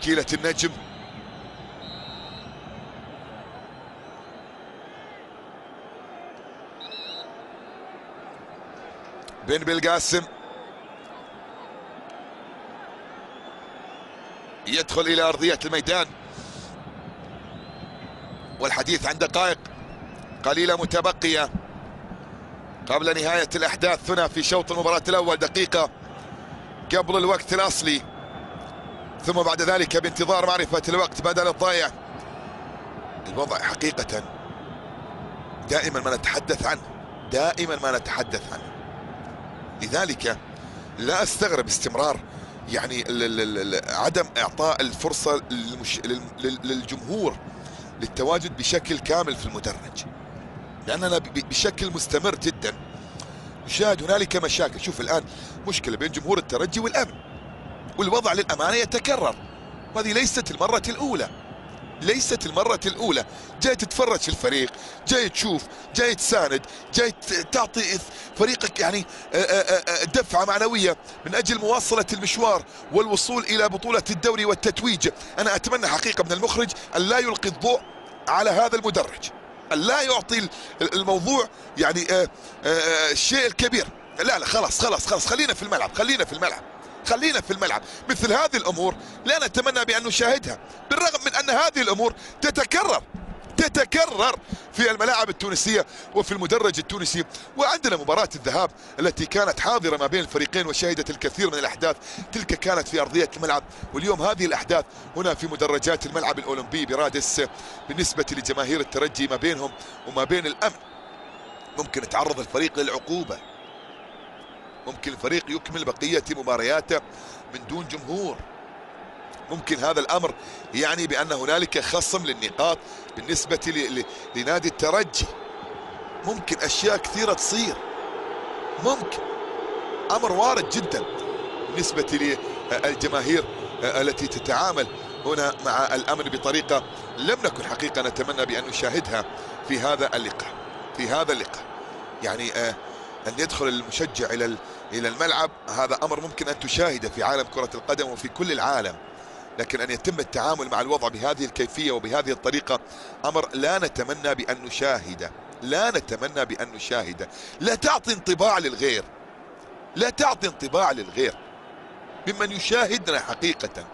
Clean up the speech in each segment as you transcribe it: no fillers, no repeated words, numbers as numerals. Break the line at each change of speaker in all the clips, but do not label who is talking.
تشكيلة النجم. بن بالقاسم يدخل إلى أرضية الميدان، والحديث عن دقائق قليلة متبقية قبل نهاية الأحداث هنا في شوط المباراة الأول. دقيقة قبل الوقت الأصلي، ثم بعد ذلك بانتظار معرفة الوقت بدل الضايع. الوضع حقيقة دائما ما نتحدث عنه، دائما ما نتحدث عنه، لذلك لا استغرب استمرار يعني عدم اعطاء الفرصة للجمهور للتواجد بشكل كامل في المدرج، لاننا بشكل مستمر جدا نشاهد هنالك مشاكل. شوف الان مشكلة بين جمهور الترجي والامن، والوضع للامانة يتكرر، وهذه ليست المرة الاولى، ليست المرة الأولى. جاي تتفرج في الفريق، جاي تشوف، جاي تساند، جاي تعطي فريقك يعني دفعة معنوية من أجل مواصلة المشوار والوصول إلى بطولة الدوري والتتويج. أنا أتمنى حقيقة من المخرج أن لا يلقي الضوء على هذا المدرج، أن لا يعطي الموضوع يعني الشيء الكبير. لا خلاص خلينا في الملعب، خلينا في الملعب. مثل هذه الأمور لا نتمنى بأن نشاهدها، بالرغم من أن هذه الأمور تتكرر في الملاعب التونسية وفي المدرج التونسي. وعندنا مباراة الذهاب التي كانت حاضرة ما بين الفريقين وشهدت الكثير من الأحداث، تلك كانت في أرضية الملعب، واليوم هذه الأحداث هنا في مدرجات الملعب الأولمبي برادس. بالنسبة لجماهير الترجي ما بينهم وما بين الأمن ممكن يتعرض الفريق للعقوبة، ممكن الفريق يكمل بقية مبارياته من دون جمهور، ممكن هذا الأمر يعني بأن هنالك خصم للنقاط بالنسبة لنادي الترجي، ممكن أشياء كثيرة تصير، ممكن أمر وارد جدا بالنسبة للجماهير التي تتعامل هنا مع الأمن بطريقة لم نكن حقيقة نتمنى بأن نشاهدها في هذا اللقاء. يعني أن يدخل المشجع إلى الملعب هذا أمر ممكن أن تشاهده في عالم كرة القدم وفي كل العالم، لكن أن يتم التعامل مع الوضع بهذه الكيفية وبهذه الطريقة أمر لا نتمنى بأن نشاهده، لا تعطي انطباع للغير، ممن يشاهدنا حقيقة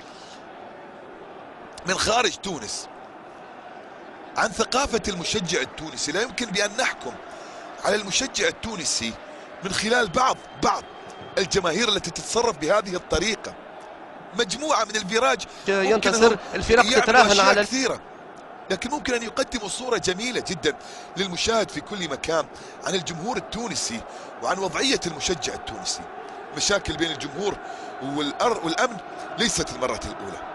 من خارج تونس عن ثقافة المشجع التونسي. لا يمكن بأن نحكم على المشجع التونسي من خلال بعض الجماهير التي تتصرف بهذه الطريقة. مجموعة من الفيراج
ينتصر الفرق تتراهن على
كثيرة، لكن ممكن أن يقدموا صورة جميلة جدا للمشاهد في كل مكان عن الجمهور التونسي وعن وضعية المشجع التونسي. مشاكل بين الجمهور والأمن ليست المرة الأولى.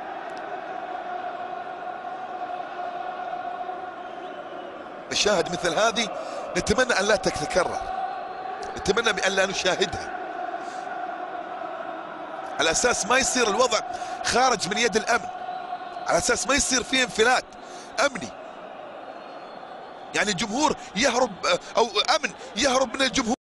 مشاهد مثل هذه نتمنى أن لا تتكرر، نتمنى بأن لا نشاهدها، على أساس ما يصير الوضع خارج من يد الأمن، على أساس ما يصير فيه انفلات أمني، يعني الجمهور يهرب أو أمن يهرب من الجمهور.